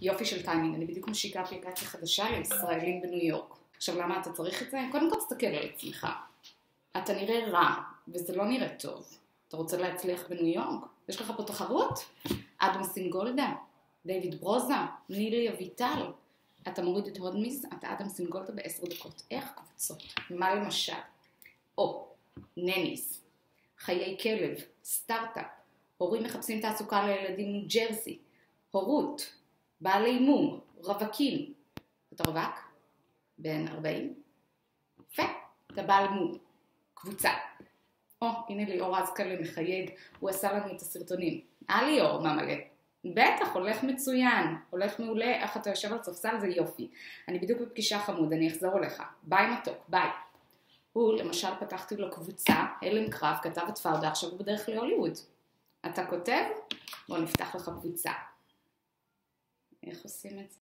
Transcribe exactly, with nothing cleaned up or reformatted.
יופי של טיימינג, אני בדיוק משיקה אפליקציה חדשה לישראלים בניו יורק. עכשיו למה אתה צריך את זה? קודם כל תסתכל על עצמך. אתה נראה רע, וזה לא נראה טוב. אתה רוצה להצליח בניו יורק? יש לך פה תחרות? אדם סינגולדה, דיוויד ברוזה, נילי אביטל. אתה מוריד את הודמיז, אתה אדם סינגולדה בעשר דקות. איך קבוצות? מה למשל? או, נניס, חיי כלב, סטארט-אפ, הורים מחפשים תעסוקה לילדים ניו ג'רסי, הורות, בעלי מום, רווקים. אתה רווק? בן ארבעים? יפה, אתה בעל מום. קבוצה. או, הנה ליאור אזקלה מחייג, הוא עשה לנו את הסרטונים. אה ליאור, מה מלא? בטח, הולך מצוין, הולך מעולה, איך אתה יושב על ספסל, זה יופי. אני בדיוק בפגישה חמוד, אני אחזור אליך. ביי מתוק, ביי. הוא, למשל, פתחתי לו קבוצה, הלם קרב, כתב את פאודה, עכשיו הוא בדרך להוליווד. אתה כותב? בוא נפתח לך קבוצה. איך עושים את זה?